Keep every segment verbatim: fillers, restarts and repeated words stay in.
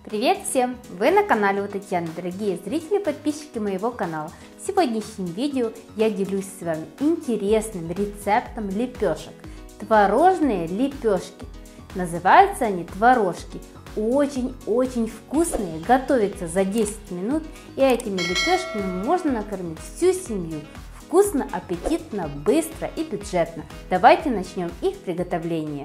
Привет всем! Вы на канале у Татьяны, дорогие зрители и подписчики моего канала. В сегодняшнем видео я делюсь с вами интересным рецептом лепешек. Творожные лепешки. Называются они творожки. Очень-очень вкусные, готовятся за десять минут, и этими лепешками можно накормить всю семью. Вкусно, аппетитно, быстро и бюджетно. Давайте начнем их приготовление.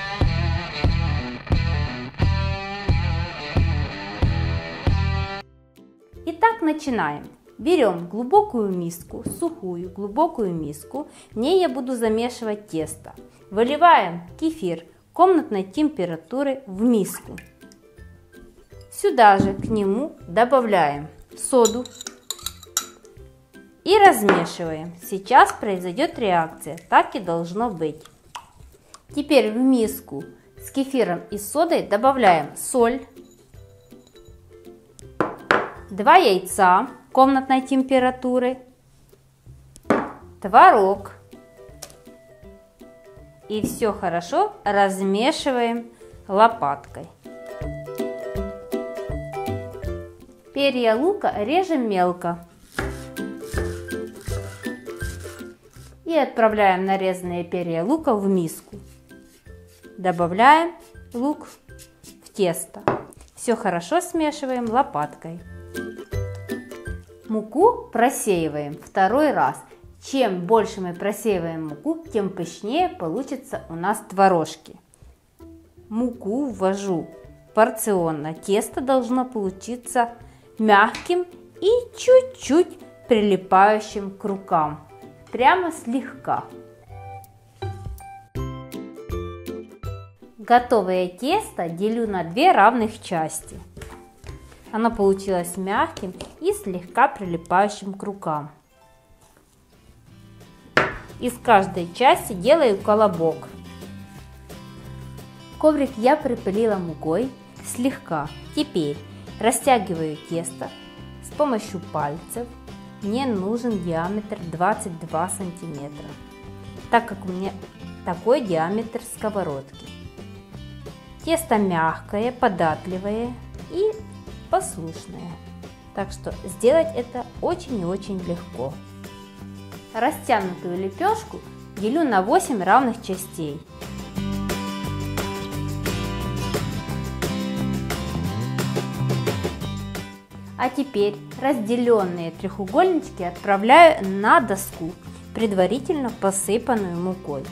Итак, начинаем. Берем глубокую миску, сухую глубокую миску. В ней я буду замешивать тесто. Выливаем кефир комнатной температуры в миску. Сюда же к нему добавляем соду и размешиваем. Сейчас произойдет реакция, так и должно быть. Теперь в миску с кефиром и содой добавляем соль, два яйца комнатной температуры, творог. И все хорошо размешиваем лопаткой. Перья лука режем мелко. И отправляем нарезанные перья лука в миску. Добавляем лук в тесто. Все хорошо смешиваем лопаткой. Муку просеиваем второй раз. Чем больше мы просеиваем муку, тем пышнее получится у нас творожки. Муку ввожу порционно. Тесто должно получиться мягким и чуть-чуть прилипающим к рукам. Прямо слегка. Готовое тесто делю на две равных части. Оно получилось мягким и слегка прилипающим к рукам. Из каждой части делаю колобок. Коврик я припылила мукой слегка. Теперь растягиваю тесто с помощью пальцев. Мне нужен диаметр двадцать два сантиметра, так как у меня такой диаметр сковородки. Тесто мягкое, податливое и послушное, так что сделать это очень и очень легко. Растянутую лепешку делю на восемь равных частей. А теперь разделенные треугольнички отправляю на доску, предварительно посыпанную мукой.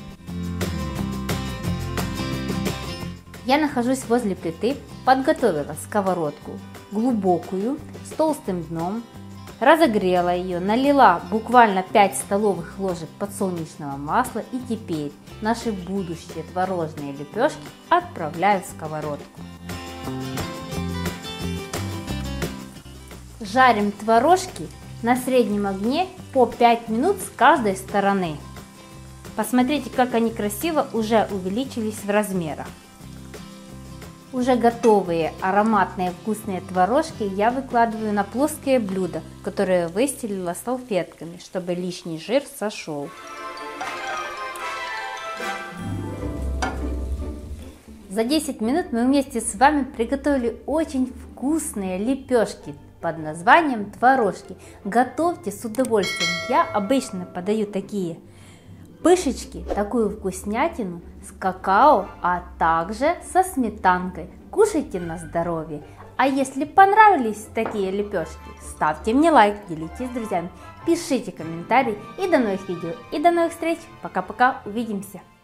Я нахожусь возле плиты, подготовила сковородку глубокую, с толстым дном, разогрела ее, налила буквально пять столовых ложек подсолнечного масла, и теперь наши будущие творожные лепешки отправляю в сковородку. Жарим творожки на среднем огне по пять минут с каждой стороны. Посмотрите, как они красиво уже увеличились в размерах. Уже готовые ароматные вкусные творожки я выкладываю на плоское блюдо, которое выстелила салфетками, чтобы лишний жир сошел. За десять минут мы вместе с вами приготовили очень вкусные лепешки под названием творожки. Готовьте с удовольствием. Я обычно подаю такие пышечки, такую вкуснятину с какао, а также со сметанкой. Кушайте на здоровье. А если понравились такие лепешки, ставьте мне лайк, делитесь с друзьями, пишите комментарии. И до новых видео, и до новых встреч. Пока-пока, увидимся.